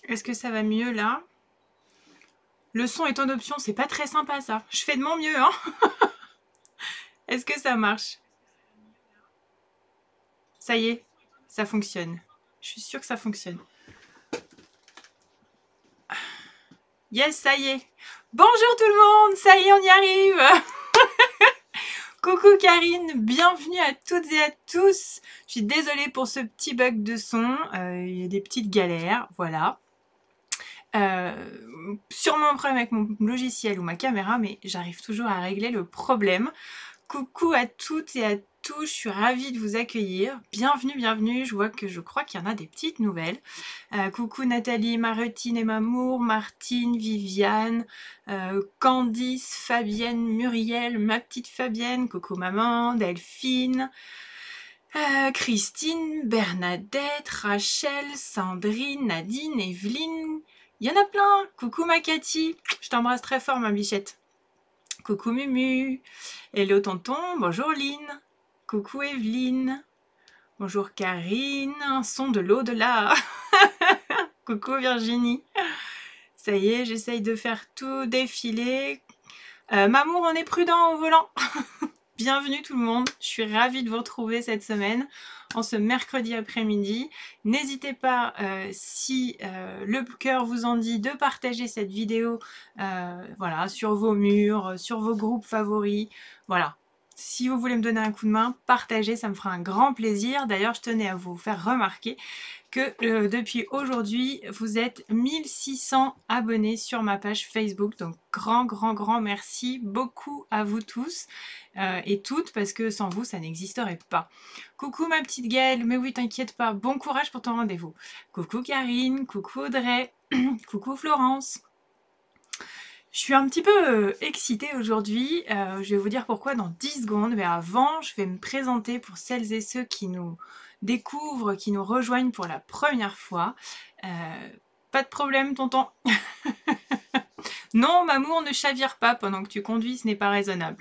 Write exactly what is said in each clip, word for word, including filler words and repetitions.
Est-ce que ça va mieux là? Le son est en option, c'est pas très sympa ça. Je fais de mon mieux, hein. Est-ce que ça marche? Ça y est, ça fonctionne. Je suis sûre que ça fonctionne. Yes, ça y est. Bonjour tout le monde, ça y est, on y arrive. Coucou Karine, bienvenue à toutes et à tous. Je suis désolée pour ce petit bug de son, euh, il y a des petites galères, voilà. Euh, sûrement un problème avec mon logiciel ou ma caméra, mais j'arrive toujours à régler le problème. Coucou à toutes et à tous, je suis ravie de vous accueillir. Bienvenue, bienvenue, je vois que je crois qu'il y en a des petites nouvelles. Euh, coucou Nathalie, Marutine et Mamour, Martine, Viviane, euh, Candice, Fabienne, Muriel, ma petite Fabienne, coucou maman, Delphine, euh, Christine, Bernadette, Rachel, Sandrine, Nadine, Evelyne, il y en a plein. Coucou ma Cathy, je t'embrasse très fort ma bichette. Coucou Mumu, hello tonton, bonjour Lynn, coucou Evelyne, bonjour Karine, un son de l'au-delà, coucou Virginie, ça y est, j'essaye de faire tout défiler. Euh, Mamour, on est prudent au volant. Bienvenue tout le monde, je suis ravie de vous retrouver cette semaine en ce mercredi après-midi. N'hésitez pas, euh, si euh, le cœur vous en dit, de partager cette vidéo euh, voilà, sur vos murs, sur vos groupes favoris. Voilà. Si vous voulez me donner un coup de main, partagez, ça me fera un grand plaisir. D'ailleurs, je tenais à vous faire remarquer que euh, depuis aujourd'hui, vous êtes mille six cents abonnés sur ma page Facebook. Donc, grand, grand, grand merci beaucoup à vous tous euh, et toutes, parce que sans vous, ça n'existerait pas. Coucou ma petite Gaëlle, mais oui, t'inquiète pas, bon courage pour ton rendez-vous. Coucou Karine, coucou Audrey, coucou Florence. Je suis un petit peu euh, excitée aujourd'hui, euh, je vais vous dire pourquoi dans dix secondes, mais avant je vais me présenter pour celles et ceux qui nous découvrent, qui nous rejoignent pour la première fois. Euh, pas de problème tonton. Non Mamour, ne chavire pas pendant que tu conduis, ce n'est pas raisonnable.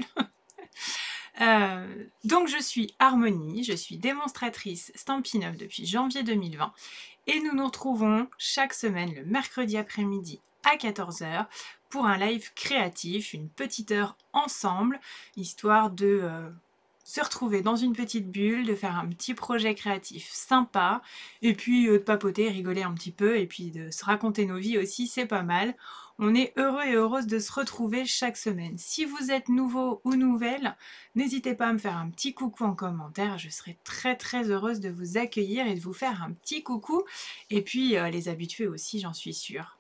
euh, donc je suis Harmonie, je suis démonstratrice Stampin' Up depuis janvier deux mille vingt et nous nous retrouvons chaque semaine le mercredi après-midi à quatorze heures pour un live créatif, une petite heure ensemble, histoire de euh, se retrouver dans une petite bulle, de faire un petit projet créatif sympa, et puis euh, de papoter, rigoler un petit peu, et puis de se raconter nos vies aussi, c'est pas mal. On est heureux et heureuse de se retrouver chaque semaine. Si vous êtes nouveau ou nouvelle, n'hésitez pas à me faire un petit coucou en commentaire, je serai très très heureuse de vous accueillir et de vous faire un petit coucou, et puis euh, les habitués aussi, j'en suis sûre.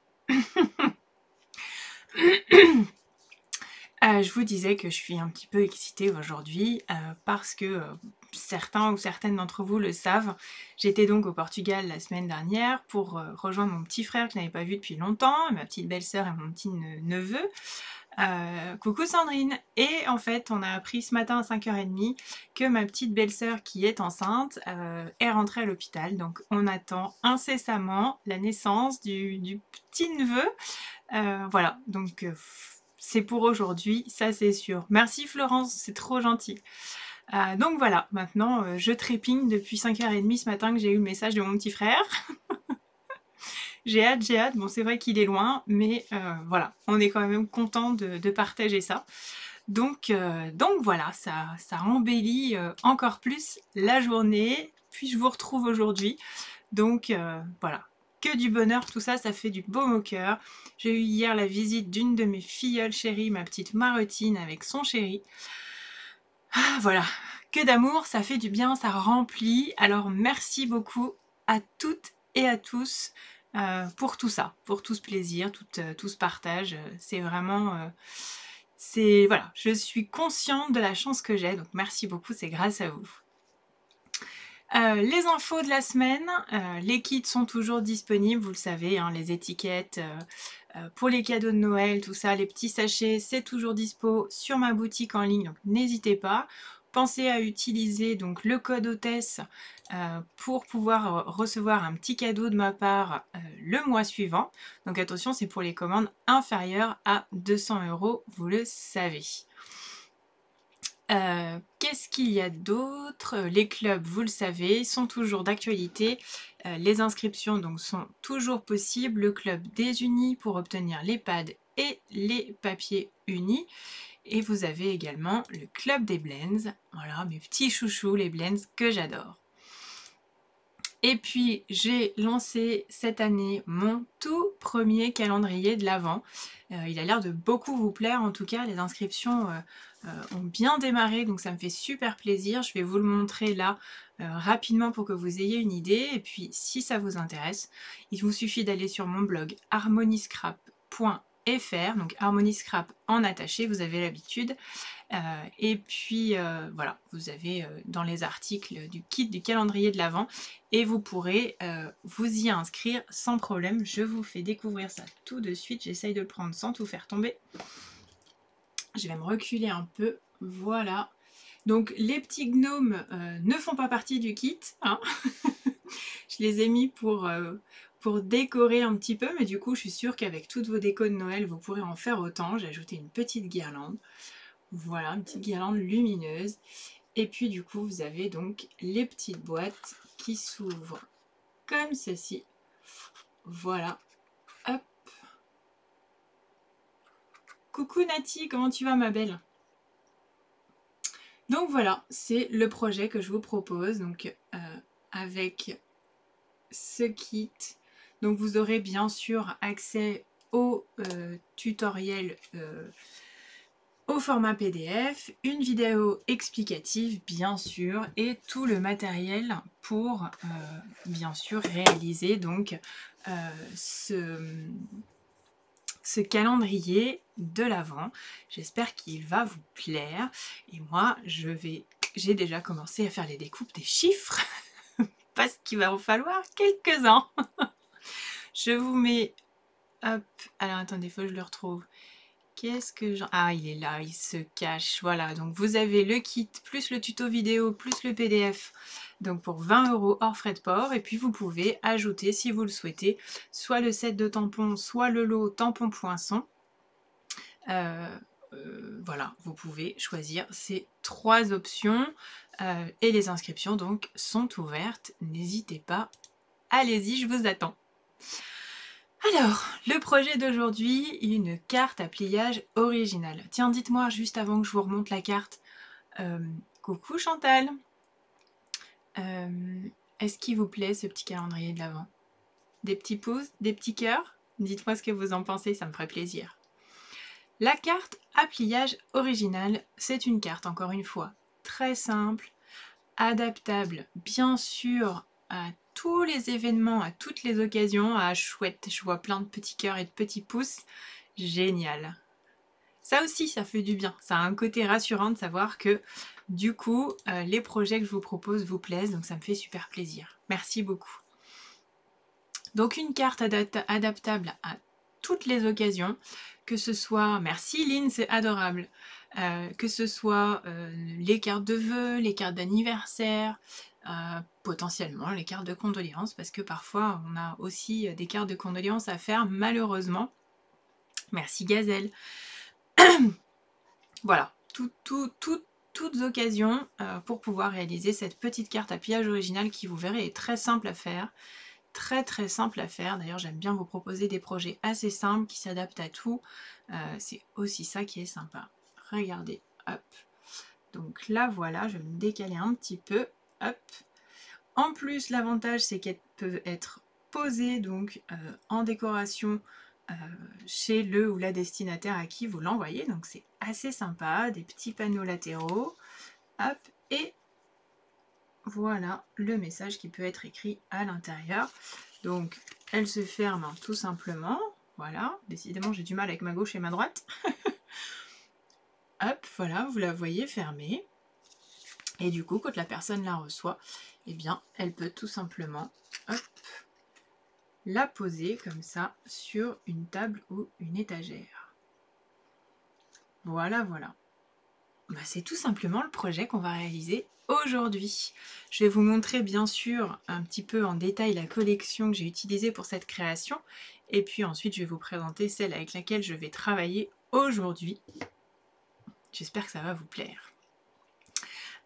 Euh, je vous disais que je suis un petit peu excitée aujourd'hui euh, parce que euh, certains ou certaines d'entre vous le savent. J'étais donc au Portugal la semaine dernière pour euh, rejoindre mon petit frère que je n'avais pas vu depuis longtemps, ma petite belle-sœur et mon petit ne neveu. Euh, coucou Sandrine. Et en fait, on a appris ce matin à cinq heures trente que ma petite belle-sœur qui est enceinte euh, est rentrée à l'hôpital. Donc on attend incessamment la naissance du, du petit neveu. Euh, voilà, donc euh, c'est pour aujourd'hui, ça c'est sûr. Merci Florence, c'est trop gentil. Euh, donc voilà, maintenant euh, je trépigne depuis cinq heures trente ce matin que j'ai eu le message de mon petit frère. J'ai hâte, j'ai hâte, bon c'est vrai qu'il est loin, mais euh, voilà, on est quand même content de, de partager ça. Donc, euh, donc voilà, ça, ça embellit euh, encore plus la journée, puis je vous retrouve aujourd'hui. Donc euh, voilà, que du bonheur, tout ça, ça fait du baume au cœur. J'ai eu hier la visite d'une de mes filleules chéries, ma petite Marutine avec son chéri. Ah, voilà, que d'amour, ça fait du bien, ça remplit. Alors merci beaucoup à toutes et à tous euh, pour tout ça, pour tout ce plaisir, tout, euh, tout ce partage. C'est vraiment... Euh, c'est voilà, je suis consciente de la chance que j'ai, donc merci beaucoup, c'est grâce à vous. Euh, les infos de la semaine, euh, les kits sont toujours disponibles, vous le savez, hein, les étiquettes euh, euh, pour les cadeaux de Noël, tout ça, les petits sachets, c'est toujours dispo sur ma boutique en ligne, donc n'hésitez pas. Pensez à utiliser donc le code hôtesse euh, pour pouvoir recevoir un petit cadeau de ma part euh, le mois suivant. Donc attention, c'est pour les commandes inférieures à deux cents euros, vous le savez. Euh, Qu'est-ce qu'il y a d'autre? Les clubs, vous le savez, sont toujours d'actualité. Euh, les inscriptions donc sont toujours possibles. Le club des unis pour obtenir les pads et les papiers unis. Et vous avez également le club des blends. Voilà, mes petits chouchous, les blends que j'adore. Et puis, j'ai lancé cette année mon tout premier calendrier de l'Avent. Euh, il a l'air de beaucoup vous plaire, en tout cas, les inscriptions euh, euh, ont bien démarré, donc ça me fait super plaisir. Je vais vous le montrer là euh, rapidement pour que vous ayez une idée. Et puis, si ça vous intéresse, il vous suffit d'aller sur mon blog harmoniscrap point fr, donc harmoniscrap en attaché, vous avez l'habitude. Euh, et puis euh, voilà, vous avez euh, dans les articles du kit du calendrier de l'Avent et vous pourrez euh, vous y inscrire sans problème. Je vous fais découvrir ça tout de suite. J'essaye de le prendre sans tout faire tomber. Je vais me reculer un peu. Voilà. Donc les petits gnomes euh, ne font pas partie du kit, hein. Je les ai mis pour, euh, pour décorer un petit peu, mais du coup je suis sûre qu'avec toutes vos décos de Noël, vous pourrez en faire autant. J'ai ajouté une petite guirlande. Voilà, une petite guirlande lumineuse. Et puis du coup, vous avez donc les petites boîtes qui s'ouvrent comme ceci. Voilà. Hop. Coucou Nati, comment tu vas ma belle? Donc voilà, c'est le projet que je vous propose. Donc euh, avec ce kit. Donc vous aurez bien sûr accès au euh, tutoriel euh, au format P D F, une vidéo explicative bien sûr et tout le matériel pour euh, bien sûr réaliser donc euh, ce, ce calendrier de l'Avent. J'espère qu'il va vous plaire et moi je vais, j'ai déjà commencé à faire les découpes des chiffres parce qu'il va en falloir quelques-uns. Je vous mets, hop, alors attendez, faut que je le retrouve. Qu'est-ce que j'en... Ah, il est là, il se cache. Voilà, donc vous avez le kit, plus le tuto vidéo, plus le P D F. Donc pour vingt euros hors frais de port. Et puis vous pouvez ajouter, si vous le souhaitez, soit le set de tampons, soit le lot tampon poinçon. Euh, euh, voilà, vous pouvez choisir ces trois options. Euh, et les inscriptions donc sont ouvertes. N'hésitez pas. Allez-y, je vous attends. Alors, le projet d'aujourd'hui, une carte à pliage originale. Tiens, dites-moi juste avant que je vous remonte la carte. Euh, coucou Chantal. Euh, Est-ce qu'il vous plaît ce petit calendrier de l'Avent? Des petits pouces, des petits cœurs? Dites-moi ce que vous en pensez, ça me ferait plaisir. La carte à pliage originale, c'est une carte, encore une fois, très simple, adaptable, bien sûr, à tous les événements, à toutes les occasions. Ah chouette, je vois plein de petits cœurs et de petits pouces. Génial. Ça aussi, ça fait du bien. Ça a un côté rassurant de savoir que du coup, euh, les projets que je vous propose vous plaisent. Donc ça me fait super plaisir. Merci beaucoup. Donc une carte adapta- adaptable à toutes les occasions. Que ce soit... Merci Lynn, c'est adorable. Euh, que ce soit euh, les cartes de vœux, les cartes d'anniversaire, euh, potentiellement les cartes de condoléances, parce que parfois on a aussi des cartes de condoléances à faire, malheureusement. Merci Gazelle. Voilà, tout, tout, tout, toutes occasions euh, pour pouvoir réaliser cette petite carte à pliage originale qui, vous verrez, est très simple à faire. Très très simple à faire. D'ailleurs, j'aime bien vous proposer des projets assez simples qui s'adaptent à tout. Euh, c'est aussi ça qui est sympa. Regardez, hop. Donc là, voilà, je vais me décaler un petit peu. Hop. En plus, l'avantage, c'est qu'elles peuvent être posées donc euh, en décoration euh, chez le ou la destinataire à qui vous l'envoyez. Donc c'est assez sympa. Des petits panneaux latéraux. Hop. Et voilà le message qui peut être écrit à l'intérieur. Donc, elle se ferme hein, tout simplement. Voilà, décidément j'ai du mal avec ma gauche et ma droite. Hop, voilà, vous la voyez fermée. Et du coup, quand la personne la reçoit, eh bien, elle peut tout simplement hop, la poser comme ça sur une table ou une étagère. Voilà, voilà. Bah, c'est tout simplement le projet qu'on va réaliser aujourd'hui. Je vais vous montrer bien sûr un petit peu en détail la collection que j'ai utilisée pour cette création et puis ensuite je vais vous présenter celle avec laquelle je vais travailler aujourd'hui. J'espère que ça va vous plaire.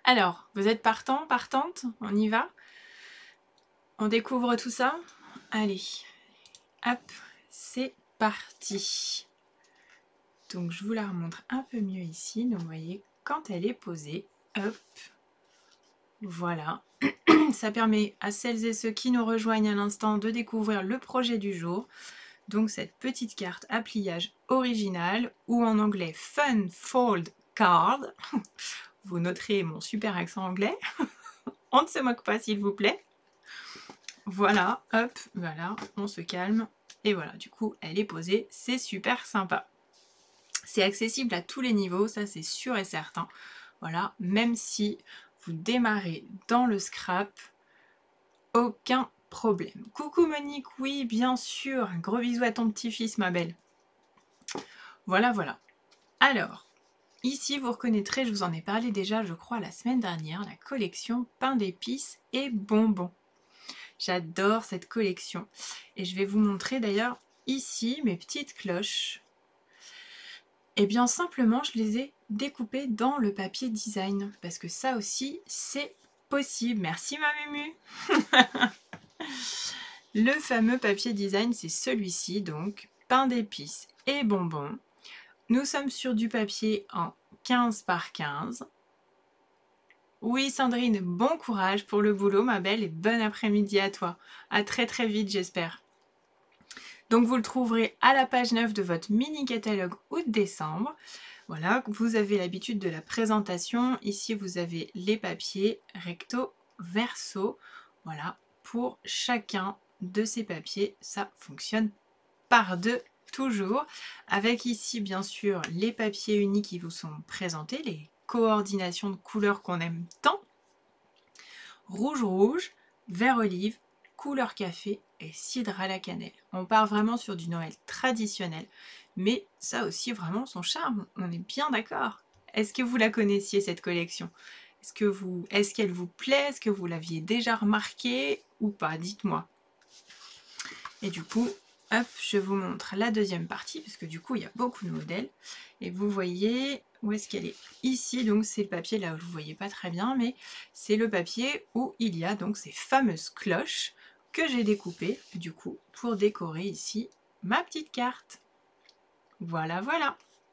Alors, vous êtes partant, partante? On y va? On découvre tout ça? Allez, hop, c'est parti. Donc je vous la remontre un peu mieux ici. Donc vous voyez, quand elle est posée, hop, voilà. Ça permet à celles et ceux qui nous rejoignent à l'instant de découvrir le projet du jour. Donc cette petite carte à pliage original, ou en anglais Fun Fold Card. Vous noterez mon super accent anglais. On ne se moque pas s'il vous plaît. Voilà, hop, voilà, on se calme. Et voilà, du coup, elle est posée. C'est super sympa. C'est accessible à tous les niveaux, ça c'est sûr et certain. Voilà, même si vous démarrez dans le scrap, aucun problème. Coucou Monique, oui, bien sûr. Un gros bisou à ton petit-fils, ma belle. Voilà, voilà. Alors, ici, vous reconnaîtrez, je vous en ai parlé déjà, je crois, la semaine dernière, la collection pain d'épices et bonbons. J'adore cette collection. Et je vais vous montrer d'ailleurs ici mes petites cloches. Et bien simplement, je les ai découpées dans le papier design. Parce que ça aussi, c'est possible. Merci ma Mumu. Le fameux papier design, c'est celui-ci. Donc, pain d'épices et bonbons. Nous sommes sur du papier en quinze par quinze. Oui Sandrine, bon courage pour le boulot ma belle et bon après-midi à toi. À très très vite j'espère. Donc vous le trouverez à la page neuf de votre mini catalogue août-décembre. Voilà, vous avez l'habitude de la présentation. Ici vous avez les papiers recto, verso. Voilà, pour chacun de ces papiers, ça fonctionne par deux toujours. Avec ici bien sûr les papiers unis qui vous sont présentés, les coordinations de couleurs qu'on aime tant. Rouge rouge, vert olive, couleur café et cidre à la cannelle. On part vraiment sur du Noël traditionnel, mais ça aussi vraiment son charme, on est bien d'accord. Est-ce que vous la connaissiez cette collection? Est-ce que vous, est-ce qu'elle vous plaît? Est-ce que vous l'aviez déjà remarqué ou pas? Dites-moi. Et du coup, hop, je vous montre la deuxième partie, parce que du coup, il y a beaucoup de modèles. Et vous voyez, où est-ce qu'elle est? Ici, donc c'est le papier, là où vous ne voyez pas très bien, mais c'est le papier où il y a donc ces fameuses cloches que j'ai découpées, du coup, pour décorer ici ma petite carte. Voilà, voilà.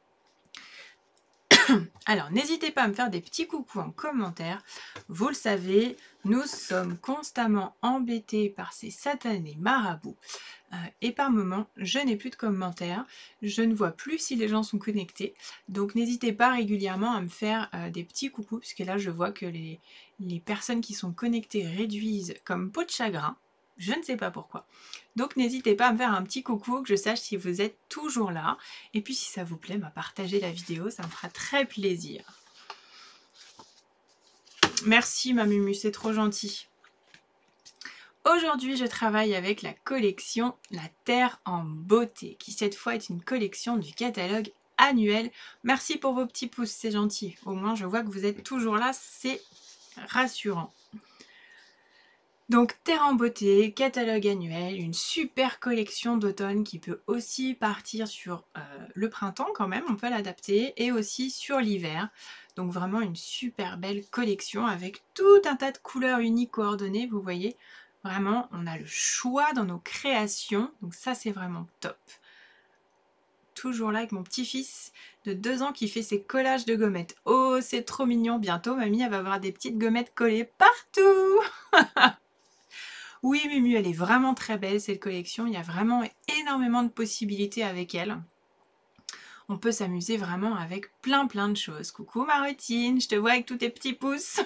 Alors, n'hésitez pas à me faire des petits coucous en commentaire. Vous le savez, nous sommes constamment embêtés par ces satanés marabouts. Euh, et par moments, je n'ai plus de commentaires. Je ne vois plus si les gens sont connectés. Donc, n'hésitez pas régulièrement à me faire euh, des petits coucous, puisque là, je vois que les, les personnes qui sont connectées réduisent comme peau de chagrin. Je ne sais pas pourquoi. Donc n'hésitez pas à me faire un petit coucou, que je sache si vous êtes toujours là. Et puis si ça vous plaît, bah, partagez la vidéo, ça me fera très plaisir. Merci ma Mumu, c'est trop gentil. Aujourd'hui, je travaille avec la collection La Terre en Beauté, qui cette fois est une collection du catalogue annuel. Merci pour vos petits pouces, c'est gentil. Au moins, je vois que vous êtes toujours là, c'est rassurant. Donc Terre en Beauté, catalogue annuel, une super collection d'automne qui peut aussi partir sur euh, le printemps quand même, on peut l'adapter, et aussi sur l'hiver. Donc vraiment une super belle collection avec tout un tas de couleurs uniques coordonnées, vous voyez. Vraiment, on a le choix dans nos créations, donc ça c'est vraiment top. Toujours là avec mon petit-fils de deux ans qui fait ses collages de gommettes. Oh, c'est trop mignon, bientôt mamie elle va avoir des petites gommettes collées partout. Oui, Mumu, elle est vraiment très belle cette collection. Il y a vraiment énormément de possibilités avec elle. On peut s'amuser vraiment avec plein plein de choses. Coucou Marotine, je te vois avec tous tes petits pouces.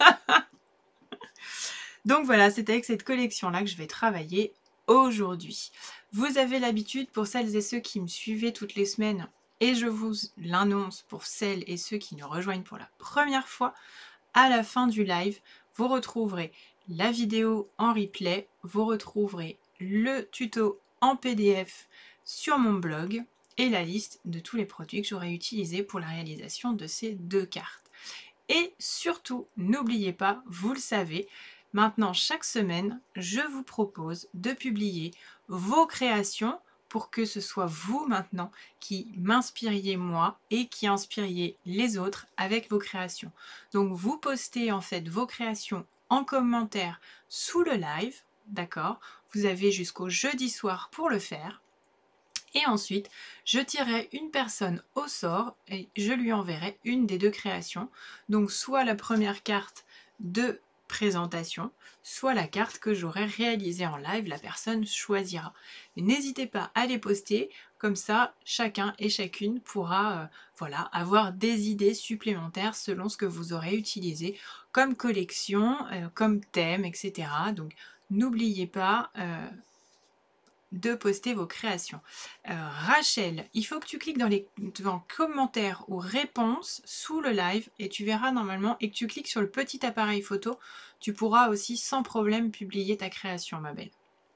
Donc voilà, c'est avec cette collection-là que je vais travailler aujourd'hui. Vous avez l'habitude, pour celles et ceux qui me suivaient toutes les semaines, et je vous l'annonce pour celles et ceux qui nous rejoignent pour la première fois, à la fin du live, vous retrouverez la vidéo en replay, vous retrouverez le tuto en P D F sur mon blog et la liste de tous les produits que j'aurai utilisés pour la réalisation de ces deux cartes. Et surtout, n'oubliez pas, vous le savez, maintenant chaque semaine, je vous propose de publier vos créations pour que ce soit vous maintenant qui m'inspiriez moi et qui inspiriez les autres avec vos créations. Donc vous postez en fait vos créations en commentaire sous le live, d'accord? Vous avez jusqu'au jeudi soir pour le faire. Et ensuite, je tirerai une personne au sort et je lui enverrai une des deux créations. Donc soit la première carte de présentation, soit la carte que j'aurai réalisée en live, la personne choisira. N'hésitez pas à les poster, comme ça chacun et chacune pourra euh, voilà, avoir des idées supplémentaires selon ce que vous aurez utilisé comme collection, euh, comme thème, et cetera. Donc n'oubliez pas... Euh, de poster vos créations. Euh, Rachel, il faut que tu cliques dans les dans commentaires ou réponses sous le live et tu verras normalement et que tu cliques sur le petit appareil photo, tu pourras aussi sans problème publier ta création, ma belle.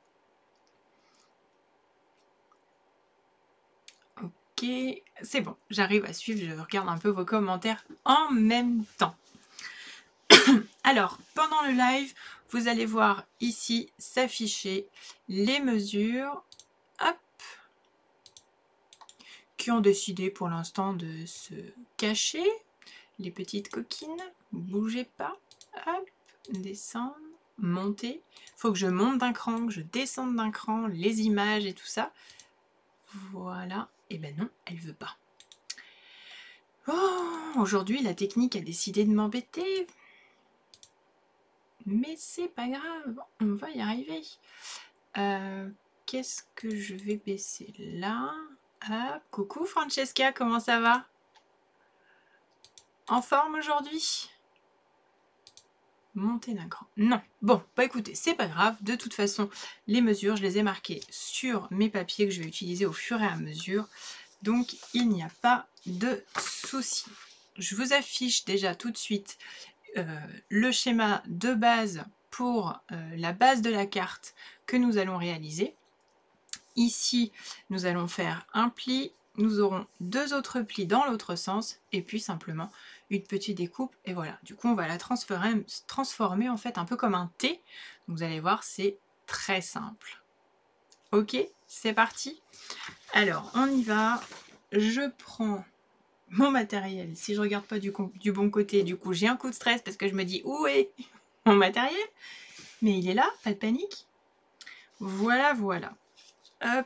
Ok, c'est bon, j'arrive à suivre, je regarde un peu vos commentaires en même temps. Alors, pendant le live, vous allez voir ici s'afficher les mesures, hop, qui ont décidé pour l'instant de se cacher. Les petites coquines, bougez pas, hop, descendre, monter. Il faut que je monte d'un cran, que je descende d'un cran, les images et tout ça. Voilà, et ben non, elle veut pas. Oh, aujourd'hui, la technique a décidé de m'embêter. Mais c'est pas grave, on va y arriver. Euh, Qu'est-ce que je vais baisser là? Hop, coucou Francesca, comment ça va? En forme aujourd'hui? Monter d'un cran. Non. Bon, bah écoutez, c'est pas grave. De toute façon, les mesures, je les ai marquées sur mes papiers que je vais utiliser au fur et à mesure. Donc, il n'y a pas de souci. Je vous affiche déjà tout de suite Euh, le schéma de base pour euh, la base de la carte que nous allons réaliser. Ici, nous allons faire un pli, nous aurons deux autres plis dans l'autre sens et puis simplement une petite découpe et voilà. Du coup, on va la transformer, transformer en fait un peu comme un T. Donc, vous allez voir, c'est très simple. Ok, c'est parti. Alors, on y va. Je prends mon matériel, si je regarde pas du, du bon côté, du coup j'ai un coup de stress parce que je me dis où est mon matériel, mais il est là, pas de panique. Voilà, voilà. Hop.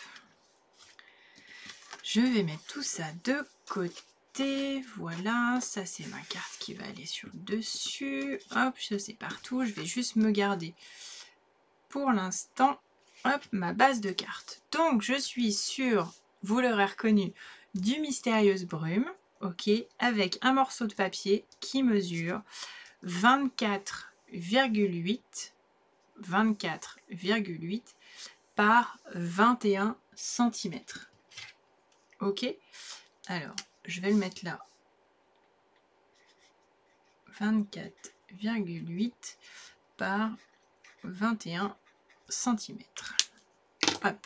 Je vais mettre tout ça de côté. Voilà, ça c'est ma carte qui va aller sur le dessus. Hop, je sais partout. Je vais juste me garder pour l'instant, hop, ma base de cartes. Donc je suis sur, vous l'aurez reconnu, du Mystérieuse Brume. Ok, avec un morceau de papier qui mesure vingt-quatre virgule huit vingt-quatre virgule huit par vingt et un centimètres. Ok, alors je vais le mettre là. vingt-quatre virgule huit par vingt et un centimètres. Hop,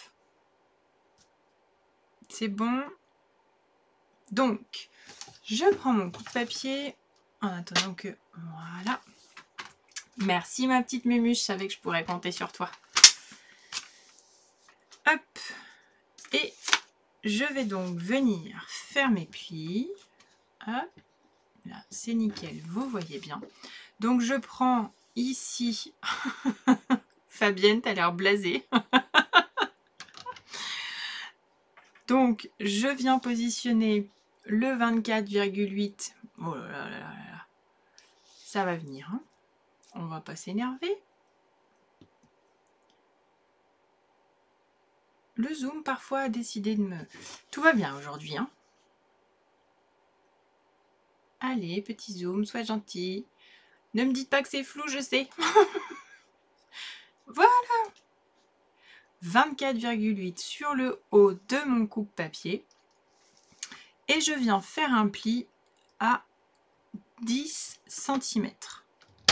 c'est bon. Donc, je prends mon coup de papier en attendant que... Voilà. Merci ma petite mémuse, je savais que je pourrais compter sur toi. Hop. Et je vais donc venir faire mes plis. Hop. Là, c'est nickel, vous voyez bien. Donc, je prends ici... Fabienne, t'as l'air blasée. Donc, je viens positionner le vingt-quatre virgule huit. Oh là là là là. Ça va venir. Hein. On va pas s'énerver. Le zoom, parfois, a décidé de me... Tout va bien aujourd'hui. Hein. Allez, petit zoom, sois gentil. Ne me dites pas que c'est flou, je sais. Voilà. vingt-quatre virgule huit sur le haut de mon coupe-papier. Et je viens faire un pli à dix centimètres.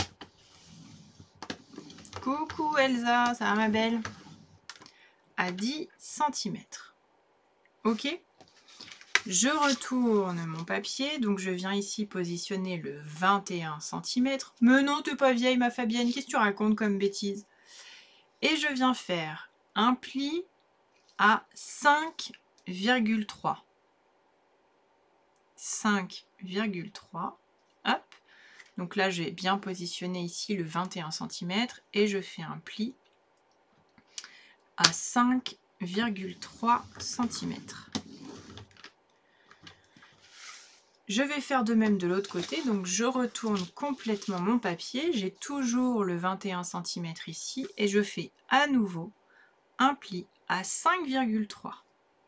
Coucou Elsa, ça va ma belle? À dix centimètres. Ok? Je retourne mon papier, donc je viens ici positionner le vingt et un centimètres. Mais non, t'es pas vieille ma Fabienne, qu'est-ce que tu racontes comme bêtise? Et je viens faire un pli à cinq virgule trois. cinq virgule trois. Hop. Donc là, j'ai bien positionné ici le vingt et un centimètres et je fais un pli à cinq virgule trois centimètres. Je vais faire de même de l'autre côté, donc je retourne complètement mon papier. J'ai toujours le vingt et un centimètres ici et je fais à nouveau un pli à cinq virgule trois.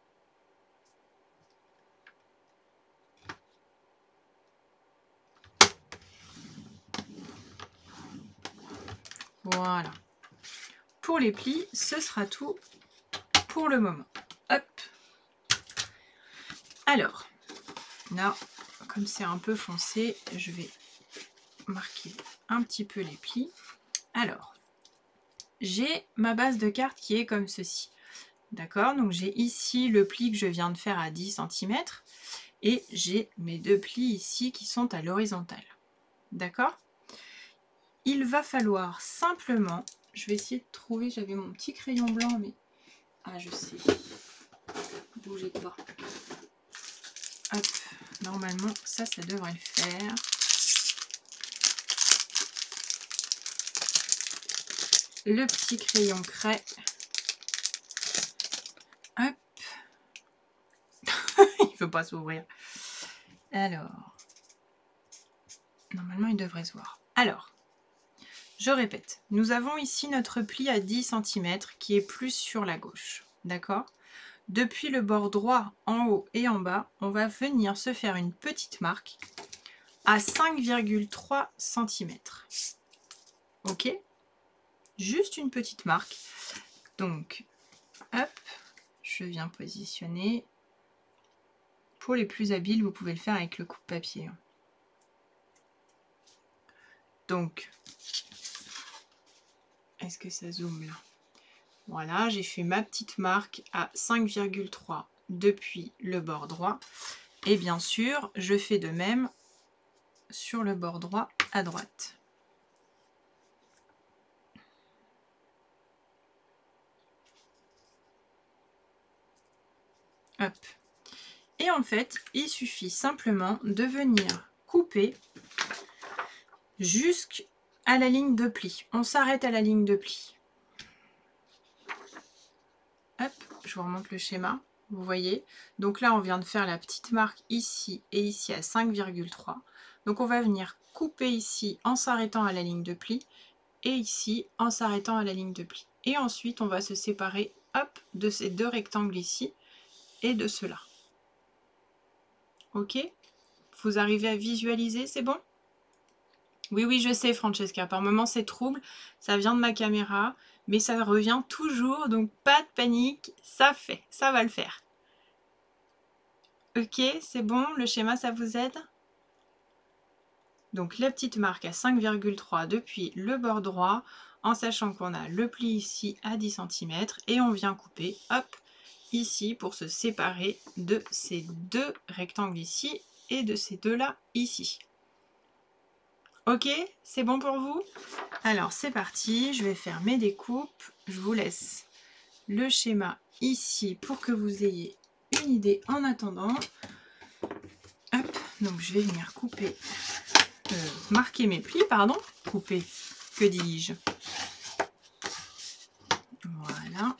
Voilà. Pour les plis, ce sera tout pour le moment. Hop. Alors, là, comme c'est un peu foncé, je vais marquer un petit peu les plis. Alors, j'ai ma base de carte qui est comme ceci. D'accord? Donc j'ai ici le pli que je viens de faire à dix centimètres et j'ai mes deux plis ici qui sont à l'horizontale. D'accord? Il va falloir simplement, je vais essayer de trouver, j'avais mon petit crayon blanc, mais ah je sais, bougez pas. Hop, normalement ça, ça devrait le faire. Le petit crayon craie. Hop. Il ne veut pas s'ouvrir. Alors, normalement il devrait se voir. Alors, je répète, nous avons ici notre pli à dix centimètres qui est plus sur la gauche. D'accord? Depuis le bord droit en haut et en bas, on va venir se faire une petite marque à cinq virgule trois centimètres. Ok? Juste une petite marque. Donc, hop, je viens positionner. Pour les plus habiles, vous pouvez le faire avec le coupe-papier. Donc, est-ce que ça zoome là? Voilà, j'ai fait ma petite marque à cinq virgule trois depuis le bord droit. Et bien sûr, je fais de même sur le bord droit à droite. Hop. Et en fait, il suffit simplement de venir couper jusqu'à la ligne de pli. On s'arrête à la ligne de pli. Hop, je vous remonte le schéma. Vous voyez, donc là on vient de faire la petite marque ici et ici à cinq virgule trois. Donc on va venir couper ici en s'arrêtant à la ligne de pli et ici en s'arrêtant à la ligne de pli. Et ensuite on va se séparer, hop, de ces deux rectangles ici et de ceux-là. Ok? Vous arrivez à visualiser, c'est bon? Oui, oui, je sais Francesca, par moments c'est trouble, ça vient de ma caméra, mais ça revient toujours, donc pas de panique, ça fait, ça va le faire. Ok, c'est bon, le schéma ça vous aide? Donc la petite marque à cinq virgule trois depuis le bord droit, en sachant qu'on a le pli ici à dix centimètres, et on vient couper, hop, ici pour se séparer de ces deux rectangles ici, et de ces deux-là ici. Ok, c'est bon pour vous? Alors c'est parti, je vais faire mes découpes. Je vous laisse le schéma ici pour que vous ayez une idée en attendant. Hop, donc je vais venir couper, euh, marquer mes plis, pardon, couper, que dis-je? Voilà.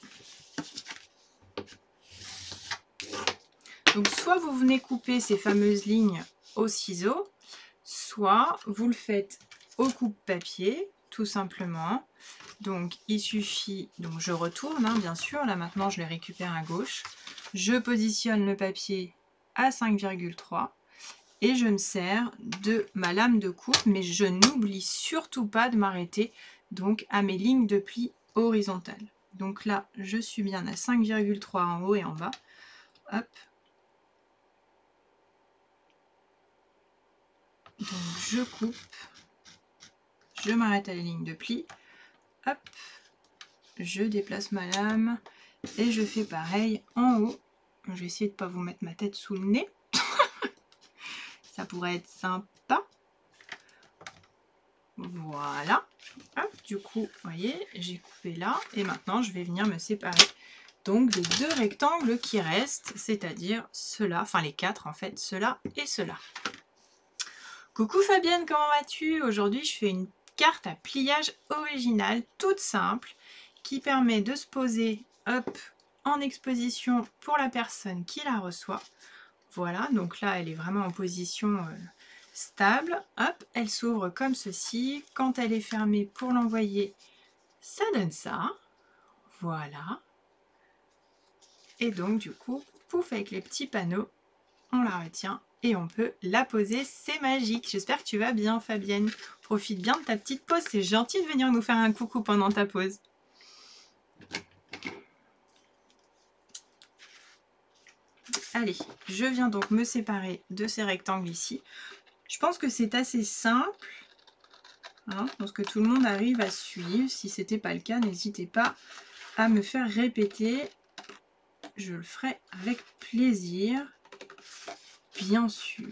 Donc soit vous venez couper ces fameuses lignes au ciseau, soit vous le faites au coupe-papier, tout simplement. Donc il suffit, donc je retourne, hein, bien sûr, là maintenant je les récupère à gauche. Je positionne le papier à cinq virgule trois et je me sers de ma lame de coupe, mais je n'oublie surtout pas de m'arrêter donc à mes lignes de pli horizontales. Donc là, je suis bien à cinq virgule trois en haut et en bas. Hop. Donc je coupe, je m'arrête à la ligne de pli, hop, je déplace ma lame et je fais pareil en haut. Je vais essayer de ne pas vous mettre ma tête sous le nez, ça pourrait être sympa. Voilà, hop, du coup, vous voyez, j'ai coupé là et maintenant je vais venir me séparer donc les deux rectangles qui restent, c'est-à-dire ceux-là, enfin les quatre en fait, ceux-là et ceux-là. Coucou Fabienne, comment vas-tu? Aujourd'hui je fais une carte à pliage originale, toute simple, qui permet de se poser hop, en exposition pour la personne qui la reçoit. Voilà, donc là elle est vraiment en position euh, stable. Hop, elle s'ouvre comme ceci. Quand elle est fermée pour l'envoyer, ça donne ça. Voilà. Et donc du coup, pouf, avec les petits panneaux, on la retient et on peut la poser. C'est magique. J'espère que tu vas bien Fabienne. Profite bien de ta petite pause. C'est gentil de venir nous faire un coucou pendant ta pause. Allez, je viens donc me séparer de ces rectangles ici. Je pense que c'est assez simple. Hein, je pense que tout le monde arrive à suivre. Si ce n'était pas le cas, n'hésitez pas à me faire répéter. Je le ferai avec plaisir, bien sûr.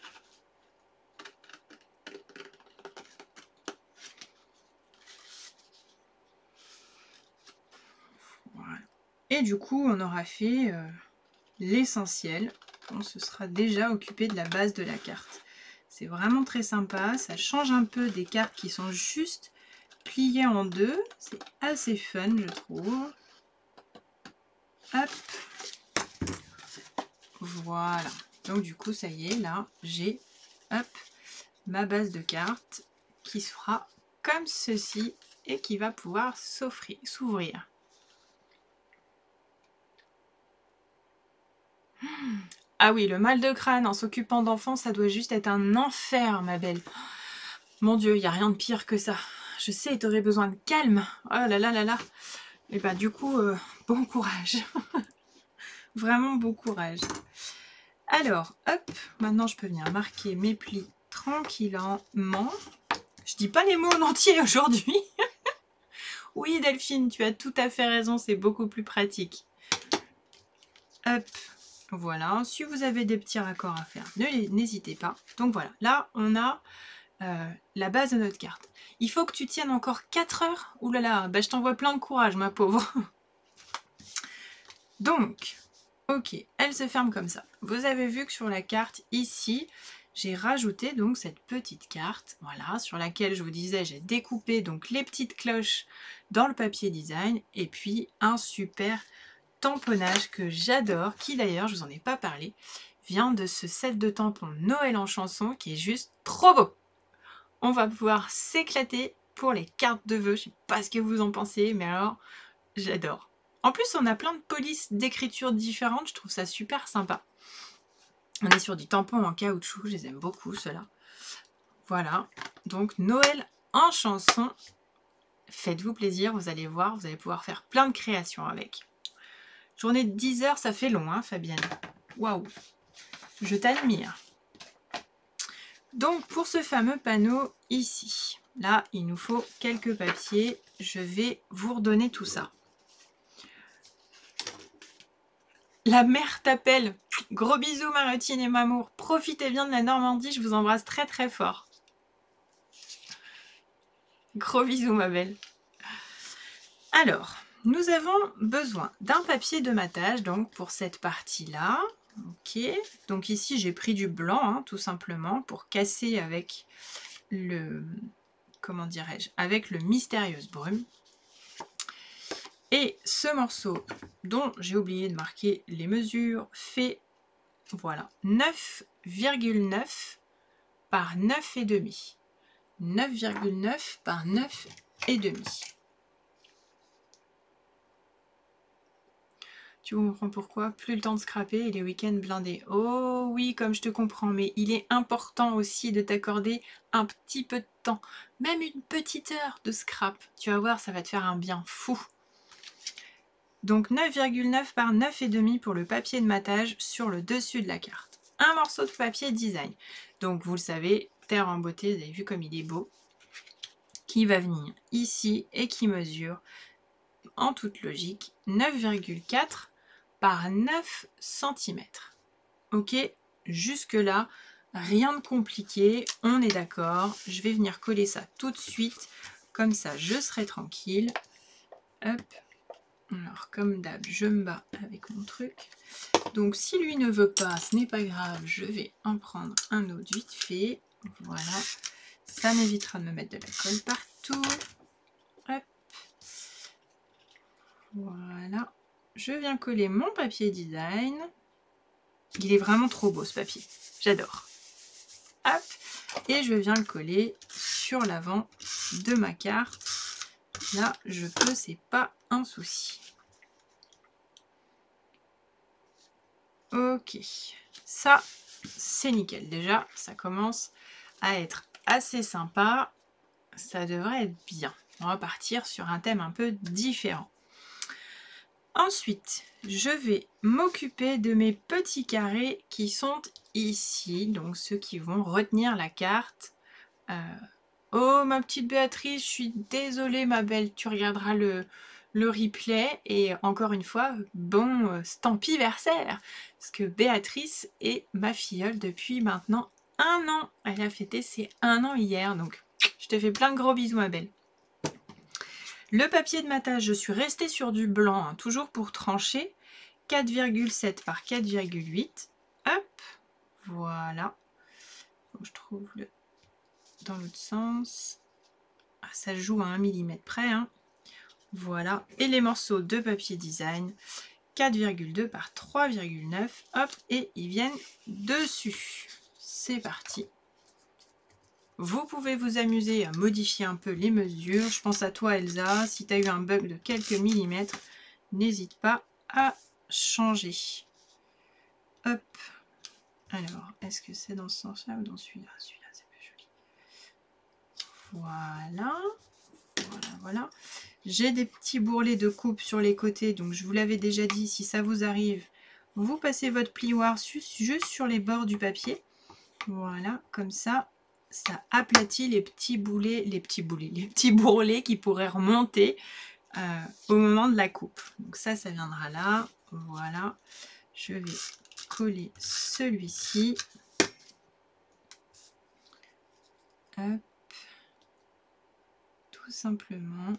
Voilà. Et du coup, on aura fait euh, l'essentiel. On se sera déjà occupé de la base de la carte. C'est vraiment très sympa. Ça change un peu des cartes qui sont juste pliées en deux. C'est assez fun, je trouve. Hop. Voilà. Donc du coup, ça y est, là, j'ai hop ma base de cartes qui se fera comme ceci et qui va pouvoir s'ouvrir. Ah oui, le mal de crâne en s'occupant d'enfants, ça doit juste être un enfer, ma belle. Mon Dieu, il n'y a rien de pire que ça. Je sais, tu aurais besoin de calme. Oh là là là là. Et bah du coup, euh, bon courage. Vraiment bon courage. Alors, hop, maintenant je peux venir marquer mes plis tranquillement. Je dis pas les mots en entier aujourd'hui. Oui Delphine, tu as tout à fait raison, c'est beaucoup plus pratique. Hop. Voilà, si vous avez des petits raccords à faire, n'hésitez pas. Donc voilà, là on a euh, la base de notre carte. Il faut que tu tiennes encore quatre heures. Ouh là là, bah, je t'envoie plein de courage ma pauvre. Donc, ok, elle se ferme comme ça. Vous avez vu que sur la carte ici, j'ai rajouté donc cette petite carte, voilà, sur laquelle je vous disais, j'ai découpé donc les petites cloches dans le papier design et puis un super tamponnage que j'adore, qui d'ailleurs, je vous en ai pas parlé, vient de ce set de tampons Noël en chanson qui est juste trop beau. On va pouvoir s'éclater pour les cartes de vœux. Je sais pas ce que vous en pensez, mais alors, j'adore. En plus, on a plein de polices d'écriture différentes, je trouve ça super sympa. On est sur du tampon en caoutchouc, je les aime beaucoup ceux-là. Voilà, donc Noël en chanson. Faites-vous plaisir, vous allez voir, vous allez pouvoir faire plein de créations avec. Journée de dix heures, ça fait long, hein, Fabienne. Waouh, je t'admire. Donc, pour ce fameux panneau ici, là, il nous faut quelques papiers. Je vais vous redonner tout ça. La mer t'appelle. Gros bisous, Marotine et Mamour. Profitez bien de la Normandie, je vous embrasse très très fort. Gros bisous, ma belle. Alors, nous avons besoin d'un papier de matage, donc pour cette partie-là. Ok, donc ici j'ai pris du blanc, hein, tout simplement, pour casser avec le, comment dirais-je, avec le Mystérieuse Brume. Et ce morceau, dont j'ai oublié de marquer les mesures, fait, voilà, neuf virgule neuf par neuf virgule cinq. neuf virgule neuf par neuf virgule cinq. Tu comprends pourquoi? Plus le temps de scraper et les week-ends blindés. Oh oui, comme je te comprends, mais il est important aussi de t'accorder un petit peu de temps. Même une petite heure de scrap. Tu vas voir, ça va te faire un bien fou. Donc neuf virgule neuf par neuf virgule cinq pour le papier de matage sur le dessus de la carte. Un morceau de papier design. Donc vous le savez, Terre en beauté, vous avez vu comme il est beau. Qui va venir ici et qui mesure, en toute logique, neuf virgule quatre par neuf centimètres. Ok, jusque là, rien de compliqué, on est d'accord. Je vais venir coller ça tout de suite, comme ça je serai tranquille. Hop, Alors, comme d'hab, je me bats avec mon truc. Donc, si lui ne veut pas, ce n'est pas grave, je vais en prendre un autre vite fait. Voilà. Ça m'évitera de me mettre de la colle partout. Hop. Voilà. Je viens coller mon papier design. Il est vraiment trop beau, ce papier. J'adore. Hop. Et je viens le coller sur l'avant de ma carte. Là, je peux, c'est pas un souci. Ok, ça, c'est nickel. Déjà, ça commence à être assez sympa. Ça devrait être bien. On va partir sur un thème un peu différent. Ensuite, je vais m'occuper de mes petits carrés qui sont ici. Donc, ceux qui vont retenir la carte. Euh, oh, ma petite Béatrice, je suis désolée, ma belle. Tu regarderas le... le replay et encore une fois, bon euh, stampiversaire parce que Béatrice est ma filleule depuis maintenant un an. Elle a fêté ses un an hier, donc je te fais plein de gros bisous ma belle. Le papier de matage, je suis restée sur du blanc, hein, toujours pour trancher, quatre virgule sept par quatre virgule huit. Hop, voilà. Faut que je trouve le dans l'autre sens. Ah, ça joue à un millimètre près, hein. Voilà, et les morceaux de papier design, quatre virgule deux par trois virgule neuf, hop, et ils viennent dessus. C'est parti. Vous pouvez vous amuser à modifier un peu les mesures. Je pense à toi Elsa, si tu as eu un bug de quelques millimètres, n'hésite pas à changer. Hop. Alors, est-ce que c'est dans ce sens-là ou dans celui-là? Celui-là, c'est plus joli. Voilà. Voilà, voilà. J'ai des petits bourrelets de coupe sur les côtés, donc je vous l'avais déjà dit, si ça vous arrive, vous passez votre plioir juste sur les bords du papier. Voilà, comme ça, ça aplatit les petits boulets, les petits boulets, les petits bourrelets qui pourraient remonter euh, au moment de la coupe. Donc ça, ça viendra là. Voilà, je vais coller celui-ci. Hop. Tout simplement.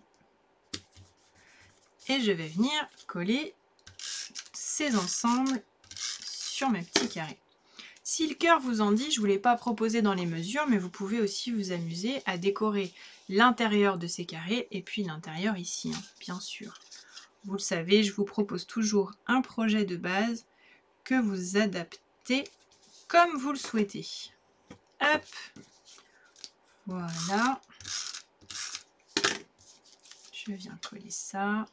Et je vais venir coller ces ensembles sur mes petits carrés. Si le cœur vous en dit, je ne vous l'ai pas proposé dans les mesures, mais vous pouvez aussi vous amuser à décorer l'intérieur de ces carrés et puis l'intérieur ici, hein, bien sûr. Vous le savez, je vous propose toujours un projet de base que vous adaptez comme vous le souhaitez. Hop, voilà. Je viens coller ça.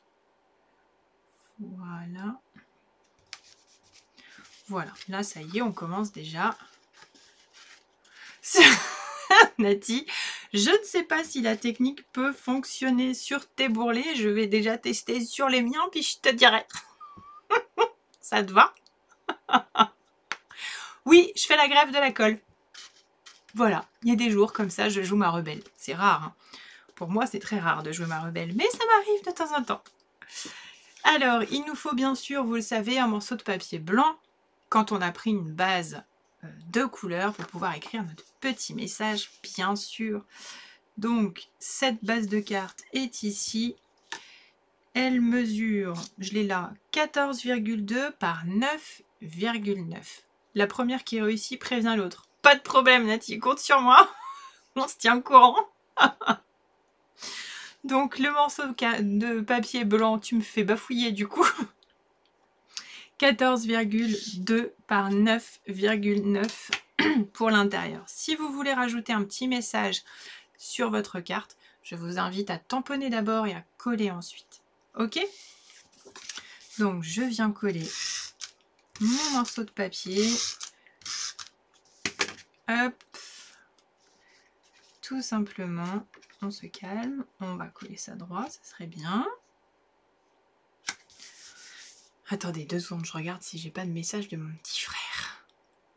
Voilà. Voilà, là ça y est, on commence déjà. Nati, je ne sais pas si la technique peut fonctionner sur tes bourrelets. Je vais déjà tester sur les miens, puis je te dirai. Ça te va? Oui, je fais la grève de la colle. Voilà, il y a des jours comme ça, je joue ma rebelle. C'est rare, hein. Pour moi, c'est très rare de jouer ma rebelle, mais ça m'arrive de temps en temps. Alors, il nous faut bien sûr, vous le savez, un morceau de papier blanc quand on a pris une base de couleur pour pouvoir écrire notre petit message, bien sûr. Donc, cette base de carte est ici. Elle mesure, je l'ai là, quatorze virgule deux par neuf virgule neuf. La première qui réussit prévient l'autre. Pas de problème, Nati, compte sur moi. On se tient au courant. Donc, le morceau de papier blanc, tu me fais bafouiller du coup. quatorze virgule deux par neuf virgule neuf pour l'intérieur. Si vous voulez rajouter un petit message sur votre carte, je vous invite à tamponner d'abord et à coller ensuite. Ok? Donc, je viens coller mon morceau de papier. Hop. Tout simplement, on se calme. On va coller ça droit, ça serait bien. Attendez deux secondes, je regarde si j'ai pas de message de mon petit frère.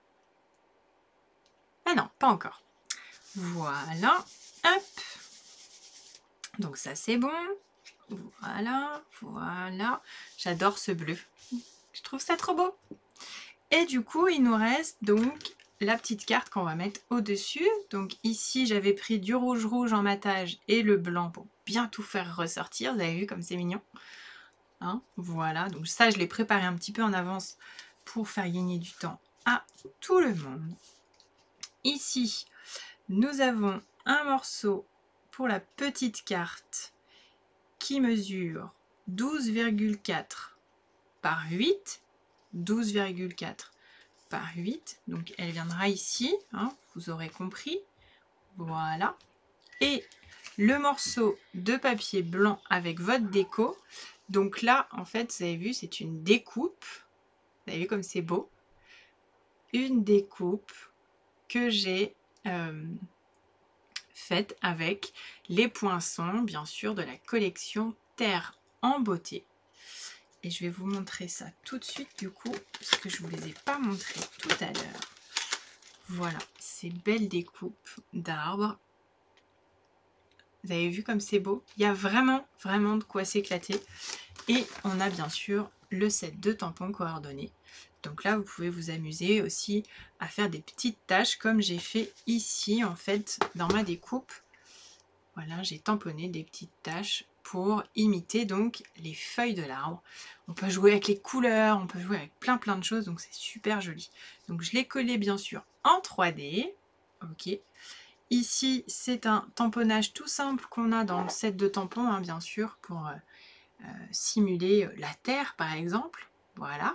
Ah non, pas encore. Voilà. Hop. Donc ça c'est bon. Voilà, voilà. J'adore ce bleu. Je trouve ça trop beau. Et du coup, il nous reste donc la petite carte qu'on va mettre au-dessus. Donc ici, j'avais pris du rouge rouge en matage et le blanc pour bien tout faire ressortir. Vous avez vu comme c'est mignon. Hein, voilà, donc ça, je l'ai préparé un petit peu en avance pour faire gagner du temps à tout le monde. Ici, nous avons un morceau pour la petite carte qui mesure douze virgule quatre par huit. douze virgule quatre par huit. Donc, elle viendra ici, hein, vous aurez compris. Voilà. Et le morceau de papier blanc avec votre déco. Donc là, en fait, vous avez vu, c'est une découpe. Vous avez vu comme c'est beau. Une découpe que j'ai euh, faite avec les poinçons, bien sûr, de la collection Terre en beauté. Et je vais vous montrer ça tout de suite, du coup, parce que je ne vous les ai pas montrés tout à l'heure. Voilà, ces belles découpes d'arbres. Vous avez vu comme c'est beau? Il y a vraiment, vraiment de quoi s'éclater. Et on a bien sûr le set de tampons coordonnés. Donc là, vous pouvez vous amuser aussi à faire des petites taches comme j'ai fait ici, en fait, dans ma découpe. Voilà, j'ai tamponné des petites taches pour imiter donc les feuilles de l'arbre. On peut jouer avec les couleurs, on peut jouer avec plein plein de choses, donc c'est super joli. Donc je l'ai collé bien sûr en trois D. Ok. Ici, c'est un tamponnage tout simple qu'on a dans le set de tampons, hein, bien sûr, pour euh, euh, simuler la terre, par exemple. Voilà.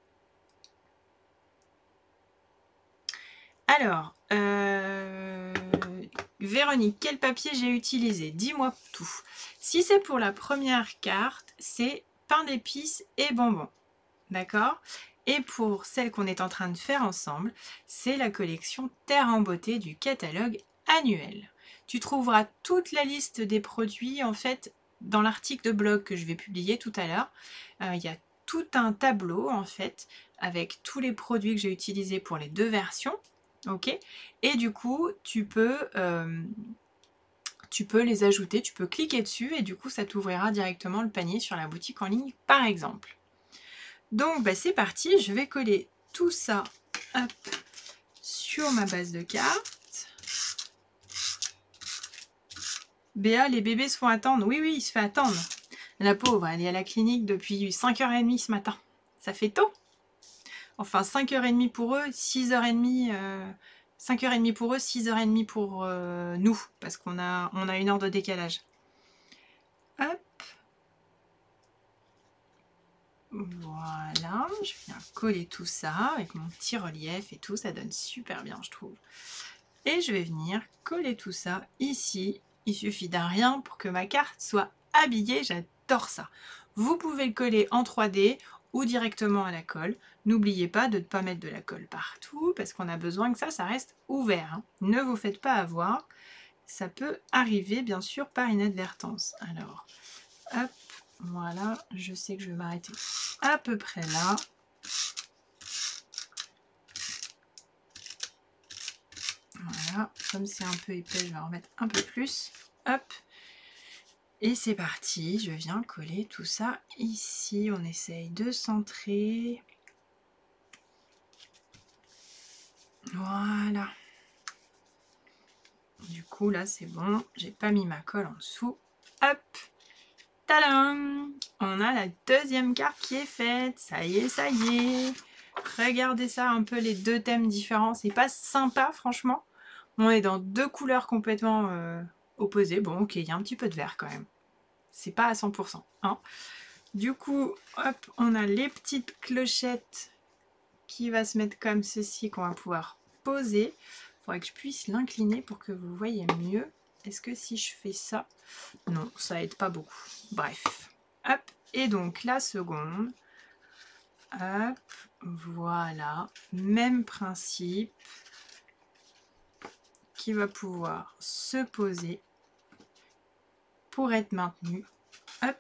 Alors, euh, Véronique, quel papier j'ai utilisé? Dis-moi tout. Si c'est pour la première carte, c'est pain d'épices et bonbons. D'accord? Et pour celle qu'on est en train de faire ensemble, c'est la collection Terre en beauté du catalogue annuel. Tu trouveras toute la liste des produits en fait dans l'article de blog que je vais publier tout à l'heure. Euh, il y a tout un tableau en fait avec tous les produits que j'ai utilisés pour les deux versions. Ok? Et du coup, tu peux, euh, tu peux les ajouter, tu peux cliquer dessus et du coup, ça t'ouvrira directement le panier sur la boutique en ligne par exemple. Donc bah, c'est parti, je vais coller tout ça hop, sur ma base de cartes. Béa, les bébés se font attendre. Oui, oui, il se fait attendre. La pauvre, elle est à la clinique depuis cinq heures trente ce matin. Ça fait tôt. Enfin, cinq heures trente pour eux, six heures trente, euh, cinq heures trente pour eux, six heures trente pour euh, nous, parce qu'on a, on a une heure de décalage. Hop. Voilà, je viens coller tout ça avec mon petit relief et tout, ça donne super bien je trouve. Et je vais venir coller tout ça ici. Il suffit d'un rien pour que ma carte soit habillée, j'adore ça. Vous pouvez le coller en trois D ou directement à la colle. N'oubliez pas de ne pas mettre de la colle partout parce qu'on a besoin que ça, ça reste ouvert. Hein. Ne vous faites pas avoir, ça peut arriver bien sûr par inadvertance. Alors, hop. Voilà, je sais que je vais m'arrêter à peu près là. Voilà, comme c'est un peu épais, je vais en remettre un peu plus. Hop. Et c'est parti, je viens coller tout ça ici. On essaye de centrer. Voilà. Du coup, là, c'est bon. J'ai pas mis ma colle en dessous. Hop. Tadam! On a la deuxième carte qui est faite. Ça y est, ça y est. Regardez ça, un peu les deux thèmes différents. C'est pas sympa, franchement. On est dans deux couleurs complètement euh, opposées. Bon, ok, il y a un petit peu de vert quand même. C'est pas à cent pour cent. Hein. Du coup, hop, on a les petites clochettes qui va se mettre comme ceci, qu'on va pouvoir poser. Il faudrait que je puisse l'incliner pour que vous voyez mieux. Est-ce que si je fais ça, non, ça aide pas beaucoup. Bref, hop, et donc la seconde, hop, voilà, même principe, qui va pouvoir se poser pour être maintenu. Hop,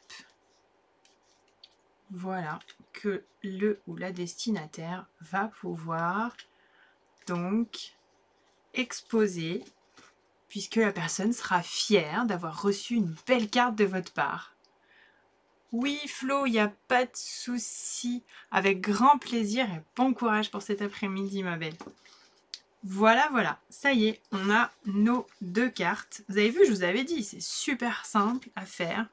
voilà, que le ou la destinataire va pouvoir donc exposer, puisque la personne sera fière d'avoir reçu une belle carte de votre part. Oui Flo, il n'y a pas de souci, avec grand plaisir et bon courage pour cet après-midi ma belle. Voilà, voilà, ça y est, on a nos deux cartes. Vous avez vu, je vous avais dit, c'est super simple à faire.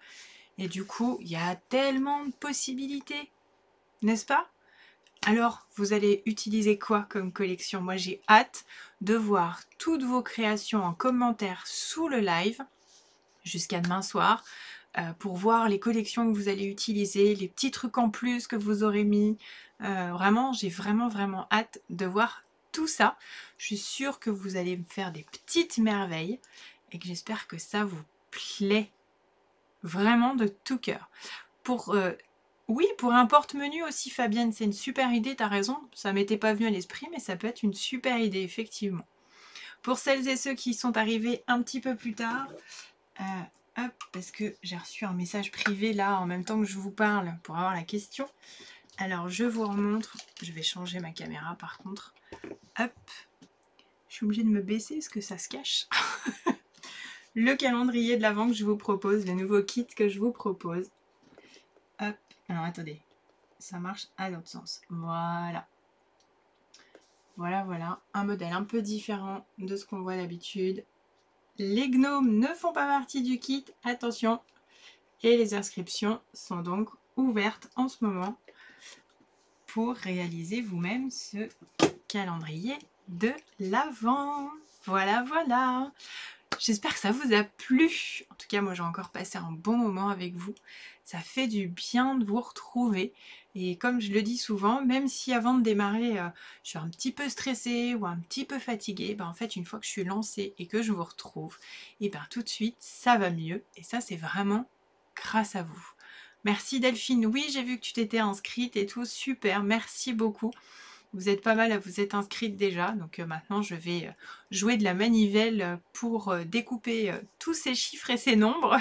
Et du coup, il y a tellement de possibilités, n'est-ce pas? Alors, vous allez utiliser quoi comme collection? Moi, j'ai hâte de voir toutes vos créations en commentaire sous le live jusqu'à demain soir euh, pour voir les collections que vous allez utiliser, les petits trucs en plus que vous aurez mis. Euh, vraiment, j'ai vraiment, vraiment hâte de voir tout ça. Je suis sûre que vous allez me faire des petites merveilles et que j'espère que ça vous plaît vraiment de tout cœur. Pour... Euh, Oui, pour un porte-menu aussi, Fabienne, c'est une super idée, t'as raison. Ça m'était pas venu à l'esprit, mais ça peut être une super idée, effectivement. Pour celles et ceux qui sont arrivés un petit peu plus tard, euh, hop, parce que j'ai reçu un message privé là, en même temps que je vous parle, pour avoir la question. Alors, je vous remontre. Je vais changer ma caméra, par contre. Hop. Je suis obligée de me baisser, parce que ça se cache. Le calendrier de l'Avent que je vous propose, le nouveau kit que je vous propose. Hop. Alors, attendez. Ça marche à l'autre sens. Voilà. Voilà, voilà. Un modèle un peu différent de ce qu'on voit d'habitude. Les gnomes ne font pas partie du kit, attention. Et les inscriptions sont donc ouvertes en ce moment pour réaliser vous-même ce calendrier de l'Avent. Voilà, voilà. J'espère que ça vous a plu. En tout cas, moi, j'ai encore passé un bon moment avec vous. Ça fait du bien de vous retrouver. Et comme je le dis souvent, même si avant de démarrer, euh, je suis un petit peu stressée ou un petit peu fatiguée, ben, en fait, une fois que je suis lancée et que je vous retrouve, et ben, tout de suite, ça va mieux. Et ça, c'est vraiment grâce à vous. Merci Delphine. Oui, j'ai vu que tu t'étais inscrite et tout. Super, merci beaucoup. Vous êtes pas mal à vous être inscrite déjà, donc euh, maintenant je vais euh, jouer de la manivelle pour euh, découper euh, tous ces chiffres et ces nombres.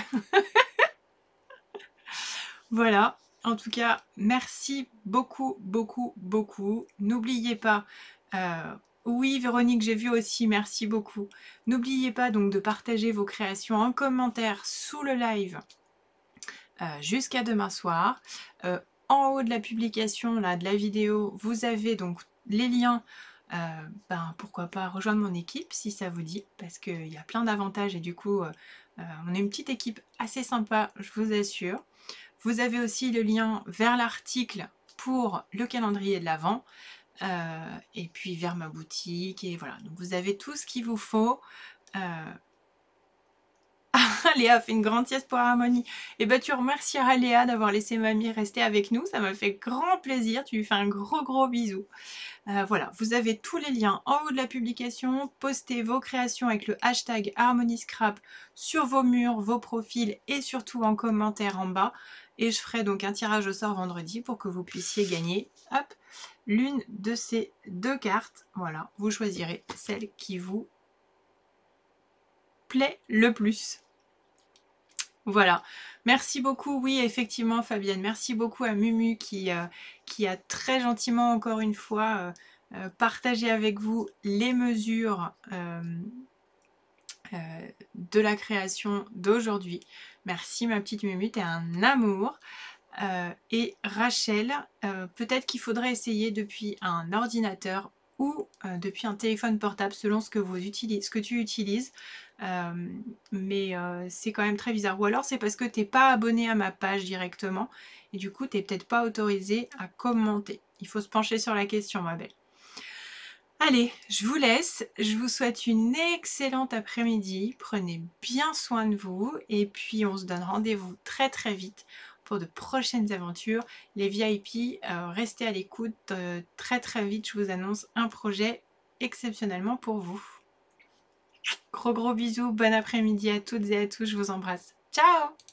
Voilà, en tout cas, merci beaucoup, beaucoup, beaucoup. N'oubliez pas, euh, oui Véronique, j'ai vu aussi, merci beaucoup. N'oubliez pas donc de partager vos créations en commentaire sous le live euh, jusqu'à demain soir. Euh, en haut de la publication là, de la vidéo, vous avez donc les liens, euh, ben, pourquoi pas rejoindre mon équipe si ça vous dit, parce qu'il y a plein d'avantages et du coup, euh, euh, on est une petite équipe assez sympa, je vous assure. Vous avez aussi le lien vers l'article pour le calendrier de l'Avent, euh, et puis vers ma boutique, et voilà. Donc vous avez tout ce qu'il vous faut. Euh, Léa fait une grande sieste pour Harmonie. Et bah tu remercieras Léa d'avoir laissé mamie rester avec nous. Ça m'a fait grand plaisir. Tu lui fais un gros gros bisou. Euh, voilà, vous avez tous les liens en haut de la publication. Postez vos créations avec le hashtag HarmonieScrap sur vos murs, vos profils et surtout en commentaire en bas. Et je ferai donc un tirage au sort vendredi pour que vous puissiez gagner, hop, l'une de ces deux cartes. Voilà, vous choisirez celle qui vous plaît le plus. Voilà, merci beaucoup, oui effectivement Fabienne, merci beaucoup à Mumu qui, euh, qui a très gentiment encore une fois euh, euh, partagé avec vous les mesures euh, euh, de la création d'aujourd'hui. Merci ma petite Mumu, t'es un amour. Euh, et Rachel, euh, peut-être qu'il faudrait essayer depuis un ordinateur ou euh, depuis un téléphone portable selon ce que, vous utilisez, ce que tu utilises. Euh, mais euh, c'est quand même très bizarre. Ou alors c'est parce que tu n'es pas abonné à ma page directement et du coup tu n'es peut-être pas autorisé à commenter. Il faut se pencher sur la question, ma belle. Allez, je vous laisse. Je vous souhaite une excellente après-midi. Prenez bien soin de vous et puis on se donne rendez-vous très très vite pour de prochaines aventures. Les V I P, euh, restez à l'écoute. Euh, très très vite, je vous annonce un projet exceptionnellement pour vous. Gros gros bisous, bon après-midi à toutes et à tous, je vous embrasse. Ciao!